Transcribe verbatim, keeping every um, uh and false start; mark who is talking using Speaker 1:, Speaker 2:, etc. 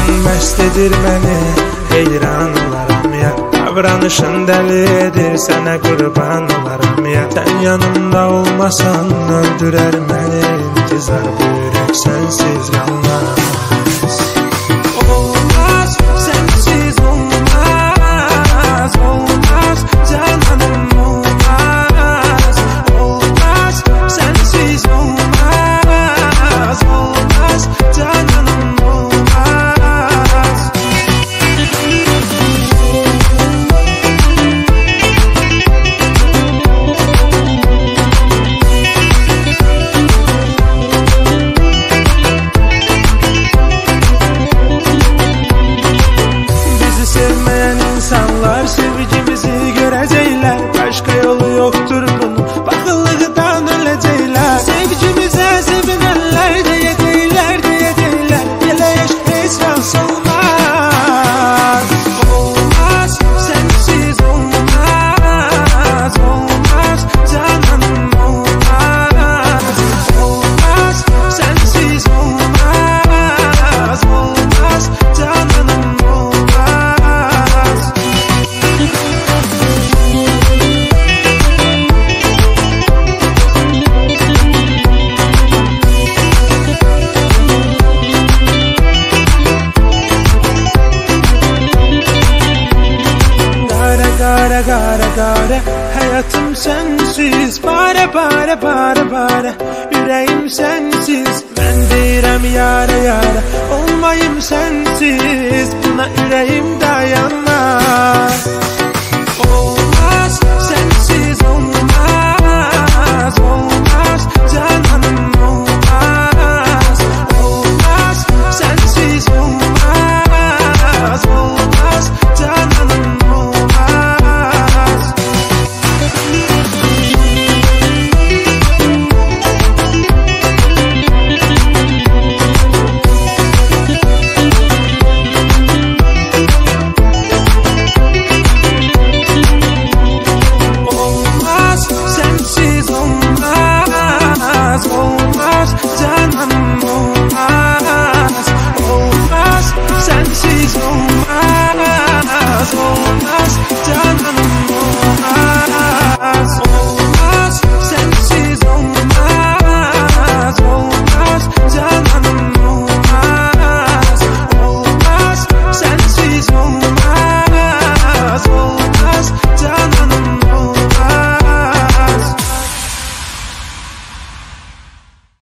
Speaker 1: Baxışın məst edir məni, heyran olaram ya. Davranışın dəlidir, sənə qurban olaram ya. Sən yanımda olmasan öldürər məni, intizar buyurək sənsiz qalmaz. Olmaz, sənsiz olmaz, olmaz, cananım olmaz. Olmaz, sənsiz olmaz, olmaz, cananım olmaz. Bizi sevmeyen insanlar sevgimizi görecekler. Başka yolu yoktur bunun, bakıllıktan ölecekler. Sevgimize sevinenler diyecekler, diyecekler. Geleş hiç şans olmaz. Olmaz, sensiz olmaz, olmaz, cananım olmaz. Olmaz, sensiz olmaz, olmaz, cananım olmaz. Gara gara gara gara, hayatım sensiz. Bare bare bare bare, yüreğim sensiz. Ben deyirəm yara yara, olmayım sensiz. Buna yüreğim dayanmaz.